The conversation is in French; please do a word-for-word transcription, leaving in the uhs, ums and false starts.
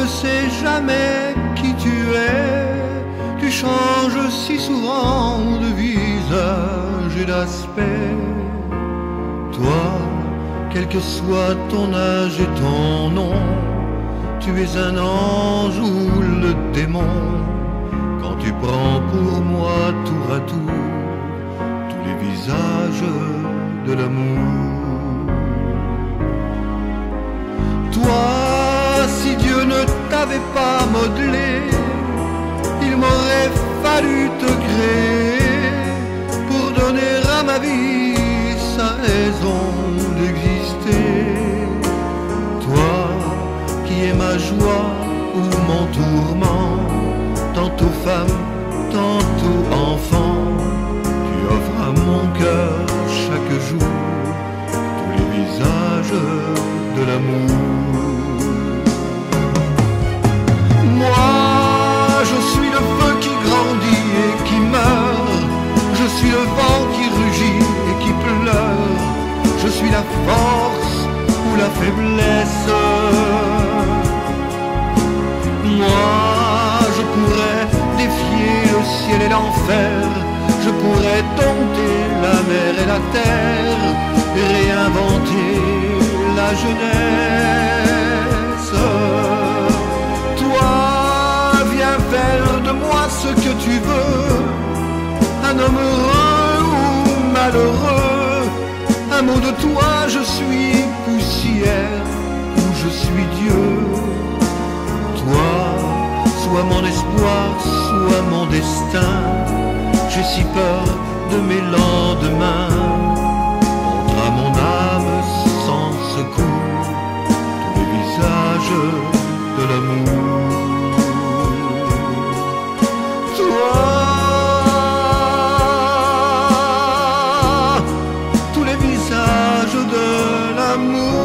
ne sais jamais qui tu es. Tu changes si souvent de visage et d'aspect. Toi, quel que soit ton âge et ton nom, tu es un ange ou le démon. Quand tu prends pour moi tour à tour tous les visages de l'amour. Toi, si Dieu ne t'avait pas modelé, il m'aurait fallu te créer pour donner à ma vie sa raison d'exister. Toi, qui es ma joie ou mon tourment, tantôt femme, tantôt enfant, tu offres à mon cœur chaque jour tous les visages de l'amour. Moi, je suis le feu qui grandit et qui meurt. Je suis le vent qui rugit et qui pleure. Je suis la force ou la faiblesse. Moi, je pourrais défier le ciel et l'enfer. Je pourrais dompter la mer et la terre, réinventer la jeunesse. Toi, viens faire de moi ce que tu veux, un homme heureux ou malheureux. Un mot de toi, je suis poussière ou je suis Dieu. Toi, sois mon espoir, sois mon destin. J'ai si peur de mes lendemains. Montre à mon âme sans secours tous les visages de l'amour. Toi, tous les visages de l'amour.